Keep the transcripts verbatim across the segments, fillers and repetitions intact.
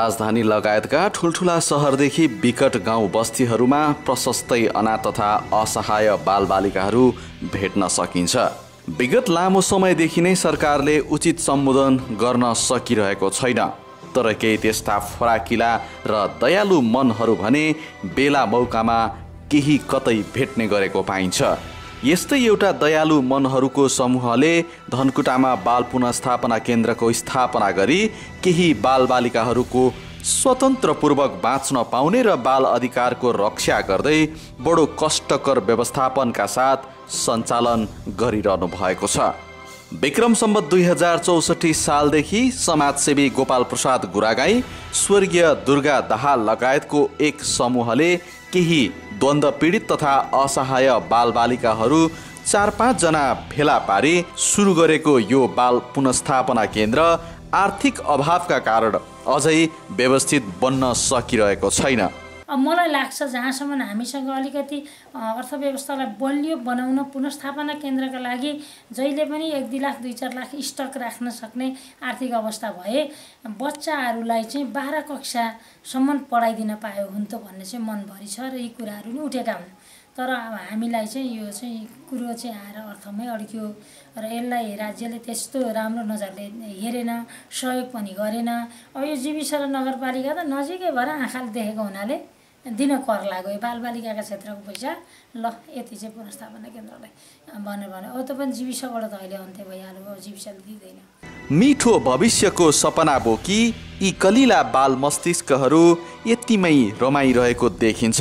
राजधानी लगायतका ठुलठुला सहरदेखि विकट गाउँ बस्तीहरूमा प्रशस्तै अनाथ तथा असहाय बालबालिकाहरू भेट्न सकिन्छ। विगत लामो समयदेखि नै सरकारले उचित सम्बोधन गर्न सकिरहेको छैन, तर केही त्यस्ता फराकिला र दयालु मनहरू भने बेला मौकामा केही कतै भेट्ने गरेको पाइन्छ। यस्तै एउटा दयालु मनहरूको समूहले धनकुटामा बाल पुनर्स्थापना केन्द्रको स्थापना गरी केही बालबालिकाहरूको स्वतन्त्रपूर्वक बाँच्न पाउने र बाल अधिकारको रक्षा गर्दै बडो कष्टकर व्यवस्थापनका साथ सञ्चालन गरिरहनु भएको छ। विक्रम सम्वत दुई हजार चौसठी सालदेखि समाजसेवी गोपाल प्रसाद गुरागाई, स्वर्गीय दुर्गा दाहाल लगायतको एक समूहले केही द्वन्द्व पीडित तथा असहाय बालबालिकाहरू चार पाँच जना फेला पारी सुरु गरेको यो बाल पुनर्स्थापना केन्द्र आर्थिक अभावका कारण अझै व्यवस्थित बन्न सकिरहेको छैन। अब मलाई लाग्छ जहाँसम्म हामीसँग अलिकति अर्थव्यवस्थालाई बलियो बनाउन पुनर्स्थापना केन्द्रका लागि जहिले पनि एक दुई लाख दुई चार लाख स्टक राख्न सक्ने आर्थिक अवस्था भए बच्चाहरूलाई चाहिँ बाह्र कक्षासम्म पढाइदिन पायो हुन्थ्यो भन्ने चाहिँ मनभरि छ र यी कुराहरू नि उठेका हुन्। तर अब हामीलाई चाहिँ यो चाहिँ कुरो चाहिँ आएर अर्थमै अड्क्यो र यसलाई राज्यले त्यस्तो राम्रो नजरले हेरेन, सहयोग पनि गरेन। अब यो जीविस र नगरपालिका त नजिकै भएर आँखाले देखेको हुनाले दिन कर लाग्यो बालबालिकाका क्षेत्रको पैसा ल यति चाहिँ पुनर्स्थापना केन्द्रलाई भनेर भने अब त पनि जीविसबाट त अहिले अन्त्य भइहाल्यो, अब जीविसले दिँदैन। मिठो भविष्यको सपना बोकी यी कलिला बाल मस्तिष्कहरू यतिमै रमाइरहेको देखिन्छ।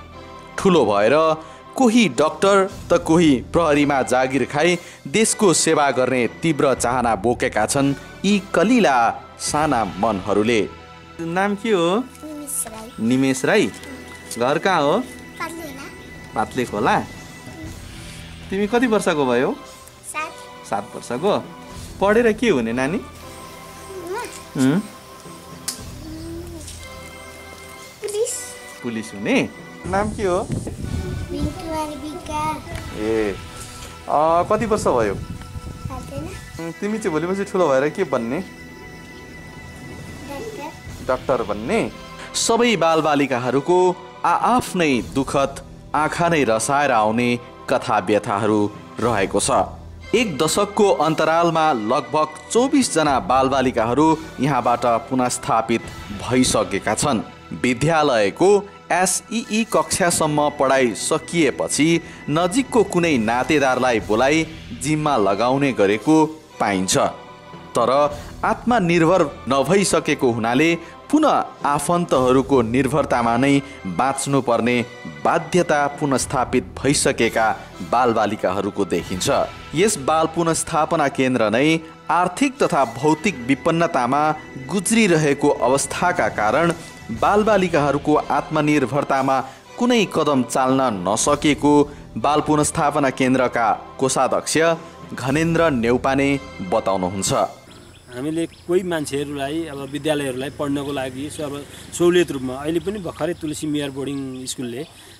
ठुलो भएर कोही डाक्टर त कोही प्रहरीमा जागिर खाई देशको सेवा गर्ने तीव्र चाहना बोकेका छन् यी कलिला साना मनहरूले। नाम के हो? निमेश राई। घर कहाँ हो? पातले खोला। तिमी कति वर्षको भयो? सात वर्षको। पढेर के हुने नानी? पुलिस हुने। नाम के हो? ए कति वर्ष भयो? तिमी चाहिँ भोलिपछि ठुलो भएर के बन्ने? डाक्टर बन्ने। सबै बालबालिकाहरूको आआफ्नै दुःखद आँखा नै रसाएर आउने कथा व्यथाहरू रहेको छ। एक दशकको अन्तरालमा लगभग चौबिस जना बालबालिकाहरू यहाँबाट पुनर्स्थापित भइसकेका छन्। विद्यालयको एसई कक्षासम्म पढाइ सकिएपछि नजिकको कुनै नातेदारलाई बोलाई जिम्मा लगाउने गरेको पाइन्छ, तर आत्मनिर्भर नभइसकेको हुनाले पुनः आफन्तहरूको निर्भरतामा नै बाँच्नुपर्ने बाध्यता पुनर्स्थापित भइसकेका बालबालिकाहरूको देखिन्छ। यस बाल पुनर्स्थापना केन्द्र नै आर्थिक तथा भौतिक विपन्नतामा गुज्रिरहेको अवस्थाका कारण बालबालिकाहरूको आत्मनिर्भरतामा कुनै कदम चाल्न नसकेको बाल पुनर्स्थापना केन्द्रका कोषाध्यक्ष घनेन्द्र नेउपाने बताउनुहुन्छ। हामीले कोही मान्छेहरूलाई अब विद्यालयहरूलाई पढ्नको लागि सर्व सहुलियत रूपमा अहिले पनि भर्खरै तुलसी मेयर बोर्डिङ स्कुलले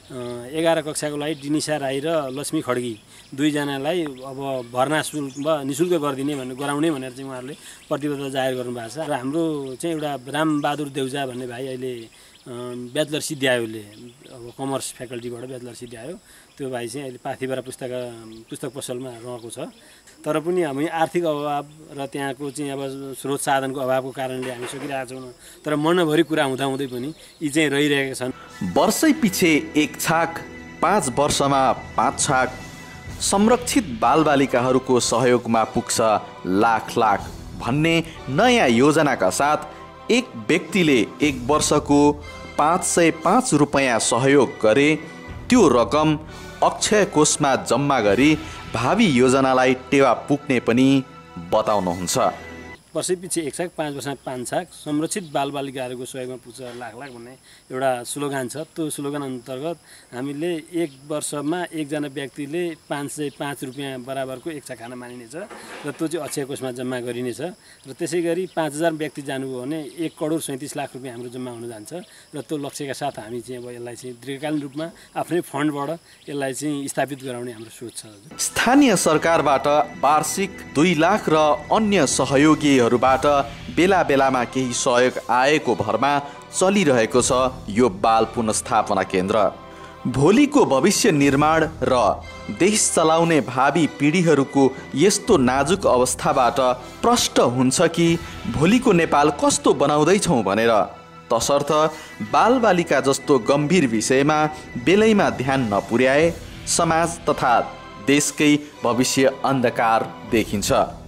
एघार कक्षाको लागि डिनिसा राई र लक्ष्मी खड्गी दुईजनालाई अब भर्ना शुल्क निःशुल्क गरिदिने भनेर गराउने भनेर चाहिँ उहाँहरूले प्रतिबद्धता जाहेर गर्नुभएको छ। र हाम्रो चाहिँ एउटा रामबहादुर देउजा भन्ने भाइ अहिले ब्याचलर सिद्ध्यायोले अब कमर्स फ्याकल्टीबाट ब्याचलर सिद्ध्यायो। त्यो भाइ चाहिँ अहिले पाथिभरा पुस्तक पुस्तक पसलमा रहेको छ। तर पनि हामी आर्थिक अभाव र त्यहाँको चाहिँ अब स्रोत साधनको अभावको कारणले हामी सकिरहेका छौँ। तर मनभरि कुरा हुँदाहुँदै पनि यी चाहिँ रहिरहेका छन्। वर्षै पछि एक छाक, पाँच वर्षमा पाँच छाक संरक्षित बालबालिकाहरूको सहयोगमा पुग्छ लाख लाख भन्ने नयाँ योजनाका साथ एक व्यक्तिले एक वर्षको पाँच सय पाँच रुपियाँ सहयोग गरे त्यो रकम अक्षय कोषमा जम्मा गरी भावी योजनालाई टेवा पुग्ने पनि बताउनुहुन्छ। वर्षैपछि एक छाक, पाँच वर्षमा पाँच छाक संरक्षित बालबालिकाहरूको सहयोगमा पुग्छ लाख लाख भन्ने एउटा स्लोगान छ। त्यो स्लोगान अन्तर्गत हामीले एक वर्षमा एकजना व्यक्तिले पाँच सय पाँच रुपियाँ बराबरको एक छाक खाना मानिनेछ र त्यो चाहिँ अक्षय कोषमा जम्मा गरिनेछ। र त्यसै गरी पाँच हजार व्यक्ति जानुभयो भने एक करोड सैँतिस लाख रुपियाँ हाम्रो जम्मा हुन जान्छ। र त्यो लक्ष्यका साथ हामी चाहिँ अब यसलाई चाहिँ दीर्घकालीन रूपमा आफ्नै फन्डबाट यसलाई चाहिँ स्थापित गराउने हाम्रो सोच छ। स्थानीय सरकारबाट वार्षिक दुई लाख र अन्य सहयोगी व्यक्तिहरूबाट बेला बेलामा केही सहयोग आएको भरमा चलिरहेको छ यो बाल पुनर्स्थापना केन्द्र। भोलिको भविष्य निर्माण र देश चलाउने भावी पिँढीहरूको यस्तो नाजुक अवस्थाबाट प्रष्ट हुन्छ कि भोलिको नेपाल कस्तो बनाउँदैछौँ भनेर। तसर्थ बालबालिका जस्तो गम्भीर विषयमा बेलैमा ध्यान नपुर्याए समाज तथा देशकै भविष्य अन्धकार देखिन्छ।